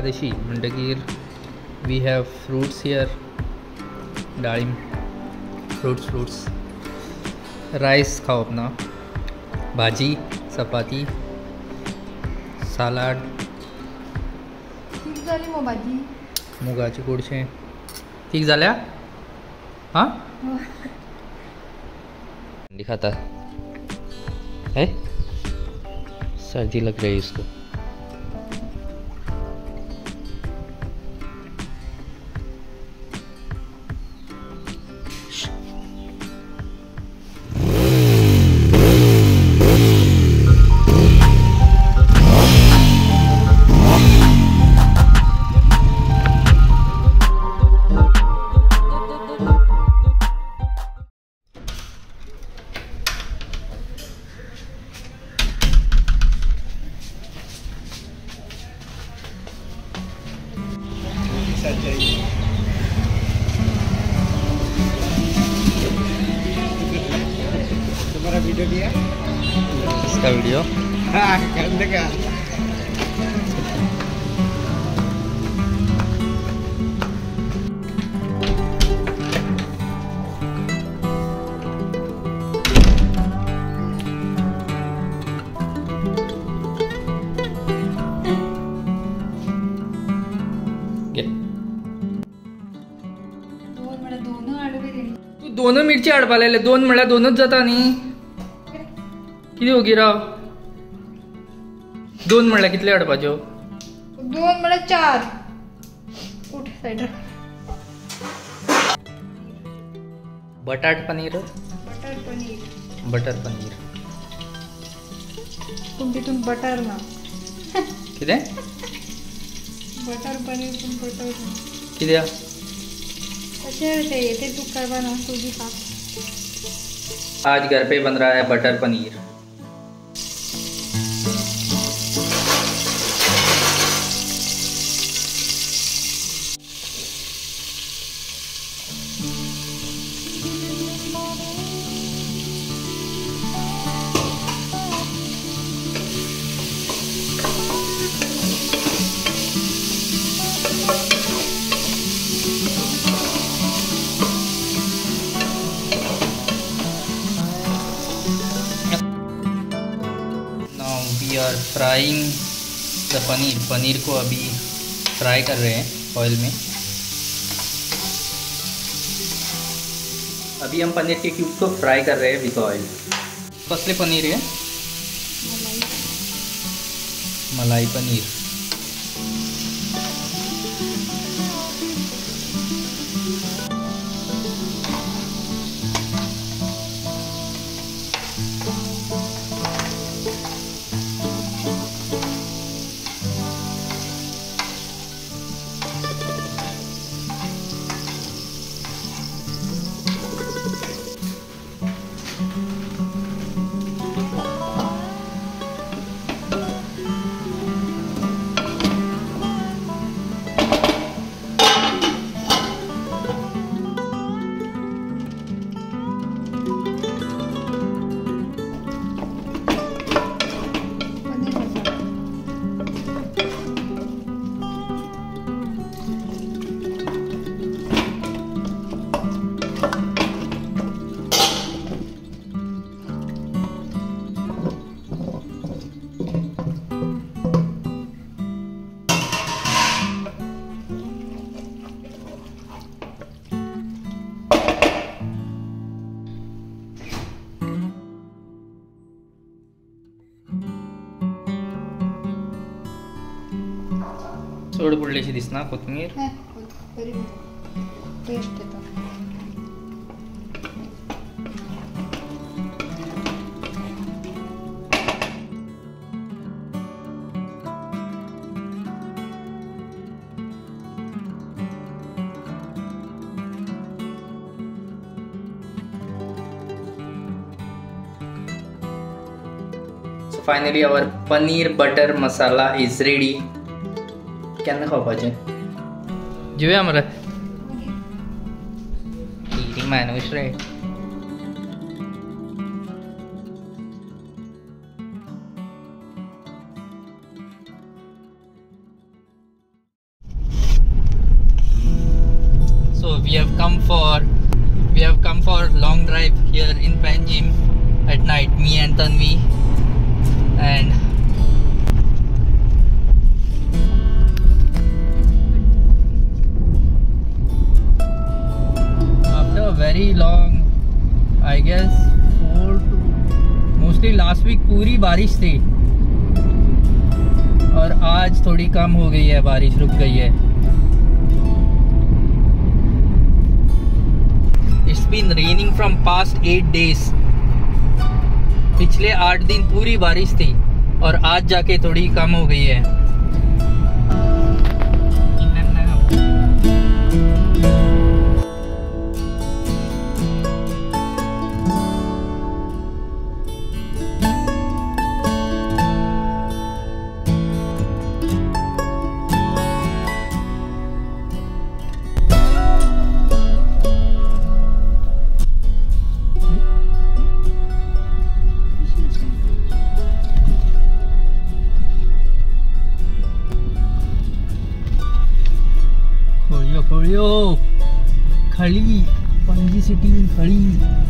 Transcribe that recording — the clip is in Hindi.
एकादशी म्हणटकीर वी हॅव फ्रुट्स हियर, डाळिंब, फ्रुट्स रायस खावप ना, भाजी, चपाती, सालाड, ठीक जाली मग भाजी, मुगाचें गोडशें. ठीक जाल्या? हाँ दिखाता है, सर्दी लग रही है इसको. तुम्हारा वीडियो दिया, इसका वीडियो हाँ करने का. तू दोन मिरची हाडपा लायले, दोन म्हळ्यार दोनच जाता न्ही. कितें ओगी राव, दोन म्हळ्यार कितले हाडपाच्यो? 2 मला 4. उठ साईडर. बटाट पनीर, बटर पनीर, बटर पनीर. पण तिथून बटर ना, कितें बटर पनीर पण बटर ना. कित्याक? कशें ते येते तू करवा ना तुझी खा. आज घर पे बन रहा है butter paneer. We are frying the paneer. Paneer को अभी फ्राई कर रहे हैं ऑयल में. अभी हम पनीर के क्यूब को फ्राई कर रहे हैं विद ऑयल. कसले पनीर है? मलाई पनीर. चड पडलेशी दिसना कोथमीर. बरी टेस्ट येता. So finally our paneer butter masala is ready. केन्ना खावपाचें? जेवया मरे. Eating मानुष रे. we have come for long drive here in Panjim at night, me and Tanvi, and after a very long, I guess 4 to mostly last week पूरी बारिश थी और आज थोड़ी कम हो गई है, बारिश रुक गई है। It's been raining from past 8 days. पिछले 8 दिन पूरी बारिश थी और आज जाके थोड़ी कम हो गई है। खड़ी पणजी सिटी खड़ी।